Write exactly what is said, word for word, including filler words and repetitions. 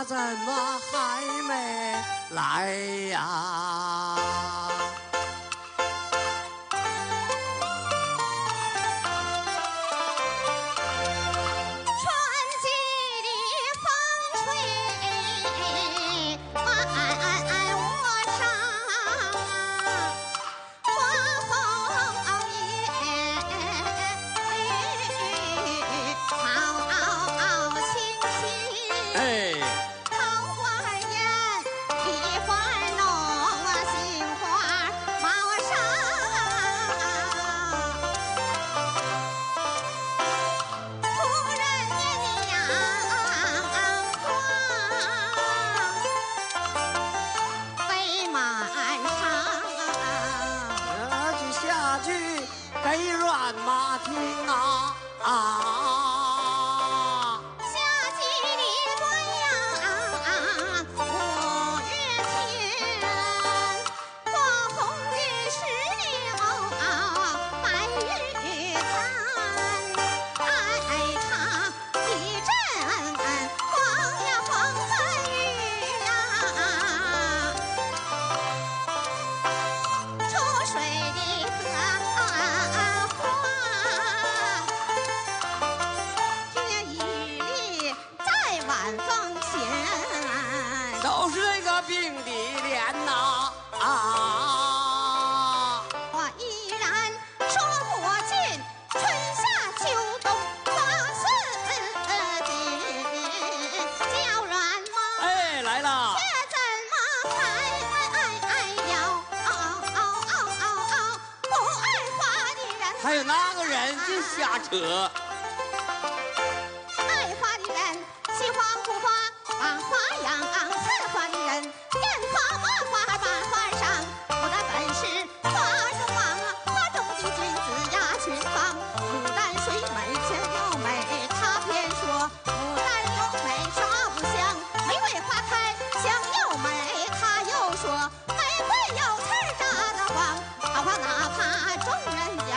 怎么还没来呀？给软马听啊啊！ 下几里端阳五月天，过红日石榴白玉簪，爱他一阵晃呀晃翻雨呀，出水的荷都是那个冰的脸呐啊！ 我依然说不尽春夏秋冬花四季，叫软吗？ 哎，来了！ 却怎么还要不爱花的人？ 还有那个人就瞎扯。 爱花的人喜花不花，把花养。刺花的人见花骂花还把花上，我的本是花中王啊，花中的君子呀群芳。牡丹水美且又美，他偏说牡丹又美花不香，玫瑰花开香又美，他又说玫瑰有刺扎得慌。好花哪怕众人言